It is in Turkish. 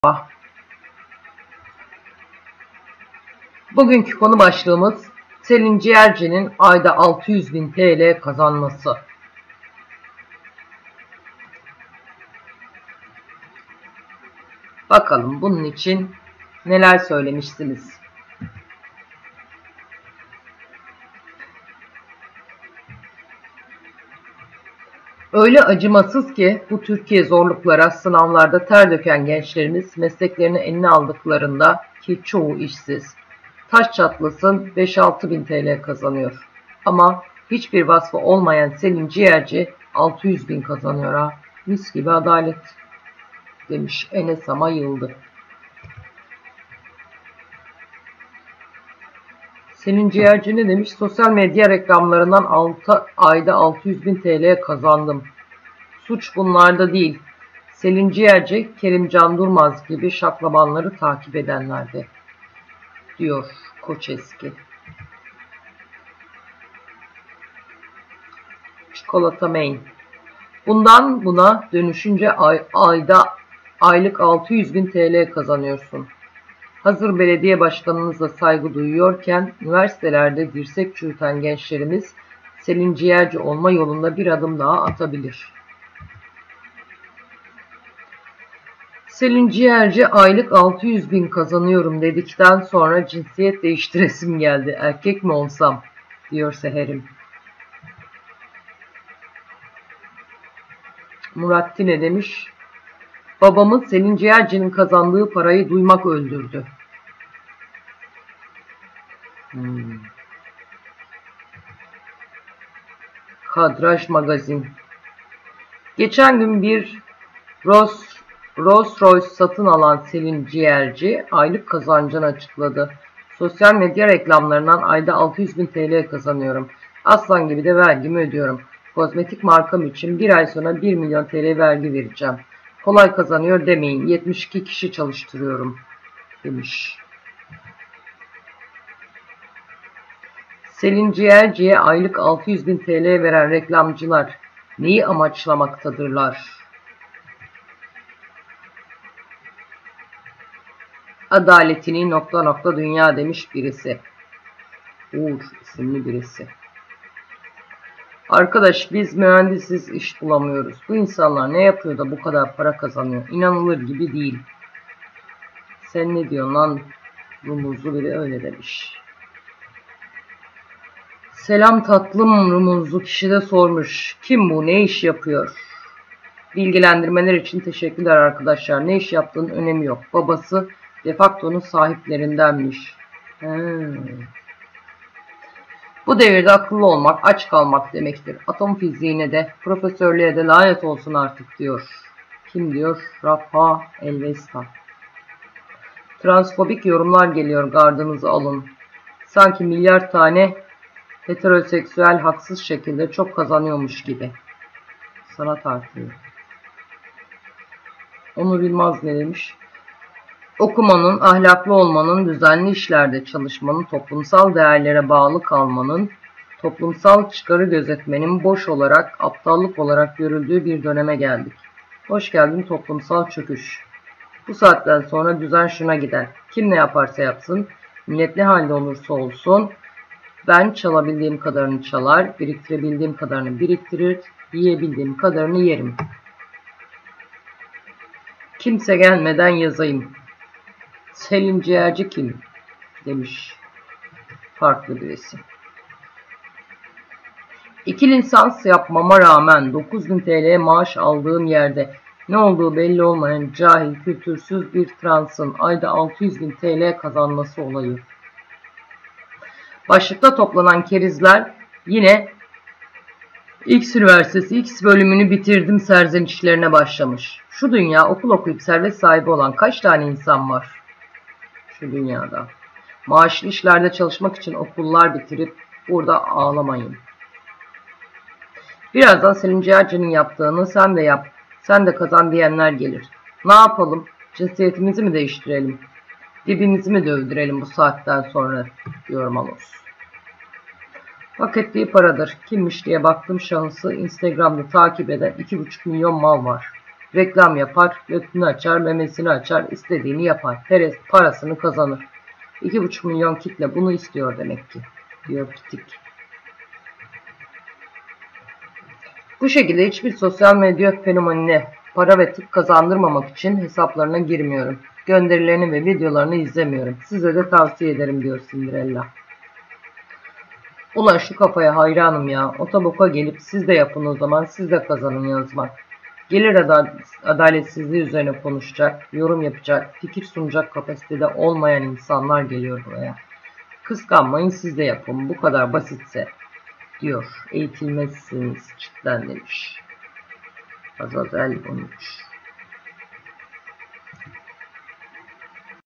Bugünkü konu başlığımız Selin Ciğerci'nin ayda 600.000 TL kazanması. Bakalım bunun için neler söylemişsiniz? Öyle acımasız ki bu Türkiye zorluklara, sınavlarda ter döken gençlerimiz mesleklerini eline aldıklarında ki çoğu işsiz, taş çatlasın 5-6 bin TL kazanıyor. Ama hiçbir vasfı olmayan Selin Ciğerci 600 bin kazanıyor ha. Mis gibi adalet demiş Enes ama yıldı. Selin Ciğerci ne demiş? Sosyal medya reklamlarından 6 ayda 600 bin TL kazandım. Suç bunlarda değil. Selin Ciğerci, Kerimcan Durmaz gibi şaklabanları takip edenlerdi, diyor Koçeski. Çikolata Main. Bundan buna dönüşünce aylık 600 bin TL kazanıyorsun. Hazır belediye başkanınıza saygı duyuyorken üniversitelerde dirsek çürüten gençlerimiz Selin Ciğerci olma yolunda bir adım daha atabilir. Selin Ciğerci aylık 600 bin kazanıyorum dedikten sonra cinsiyet değiştiresim geldi. Erkek mi olsam, diyor Seherim. Murat Tine demiş? Babamı Selin Ciğerci'nin kazandığı parayı duymak öldürdü. Kadraj Magazin. Geçen gün bir Rolls Royce satın alan Selin Ciğerci aylık kazancını açıkladı. Sosyal medya reklamlarından ayda 600 bin TL kazanıyorum. Aslan gibi de vergimi ödüyorum. Kozmetik markam için bir ay sonra 1 milyon TL vergi vereceğim. Kolay kazanıyor demeyin. 72 kişi çalıştırıyorum, demiş. Selin Ciğerci'ye aylık 600 bin TL veren reklamcılar neyi amaçlamaktadırlar? Adaletini ... dünya demiş birisi. Uğur isimli birisi. Arkadaş biz mühendisiz, iş bulamıyoruz. Bu insanlar ne yapıyor da bu kadar para kazanıyor? İnanılır gibi değil. Sen ne diyorsun lan? Rumuzlu biri öyle demiş. Selam tatlım rumuzlu kişi de sormuş. Kim bu? Ne iş yapıyor? Bilgilendirmeler için teşekkürler arkadaşlar. Ne iş yaptığının önemi yok. Babası Defakto'nun sahiplerindenmiş. Bu devirde akıllı olmak, aç kalmak demektir. Atom fiziğine de, profesörlüğe de lanet olsun artık, diyor. Kim diyor? Rafa Elvesta. Transfobik yorumlar geliyor, gardınızı alın. Sanki milyar tane heteroseksüel haksız şekilde çok kazanıyormuş gibi. Sanat artıyor. Onur Yılmaz ne demiş? Okumanın, ahlaklı olmanın, düzenli işlerde çalışmanın, toplumsal değerlere bağlı kalmanın, toplumsal çıkarı gözetmenin boş olarak, aptallık olarak görüldüğü bir döneme geldik. Hoş geldin toplumsal çöküş. Bu saatten sonra düzen şuna gider. Kim ne yaparsa yapsın, millet ne halde olursa olsun, ben çalabildiğim kadarını çalar, biriktirebildiğim kadarını biriktirir, yiyebildiğim kadarını yerim. Kimse gelmeden yazayım. Selin Ciğerci kim? Demiş farklı birisi. İki lisans yapmama rağmen 9.000 TL maaş aldığım yerde ne olduğu belli olmayan cahil, kültürsüz bir transın ayda 600.000 TL kazanması olayı. Başlıkta toplanan kerizler yine X Üniversitesi X bölümünü bitirdim serzenişlerine başlamış. Şu dünya okul okuyup servet sahibi olan kaç tane insan var? Şu dünyada. Maaşlı işlerde çalışmak için okullar bitirip burada ağlamayın. Birazdan Selin Ciğerci'nin yaptığını sen de yap, sen de kazan diyenler gelir. Ne yapalım? Cinsiyetimizi mi değiştirelim? Dibimizi mi dövdürelim bu saatten sonra? Diyor Malos. Hak ettiği paradır. Kimmiş diye baktım, şahısı Instagram'da takip eden 2,5 milyon mal var. Reklam yapar, götünü açar, memesini açar, istediğini yapar. Parasını kazanır. 2,5 milyon kitle bunu istiyor demek ki, diyor Kitik. Bu şekilde hiçbir sosyal medya fenomenine para ve tık kazandırmamak için hesaplarına girmiyorum. Gönderilerini ve videolarını izlemiyorum. Size de tavsiye ederim, diyor Cinderella. Ulan şu kafaya hayranım ya. Otoboka gelip siz de yapın o zaman, siz de kazanın yazmak. Gelir adaletsizliği üzerine konuşacak, yorum yapacak, fikir sunacak kapasitede olmayan insanlar geliyor buraya. Kıskanmayın, siz de yapın. Bu kadar basitse, diyor. Eğitilmezsiniz cidden, demiş Azazel 13.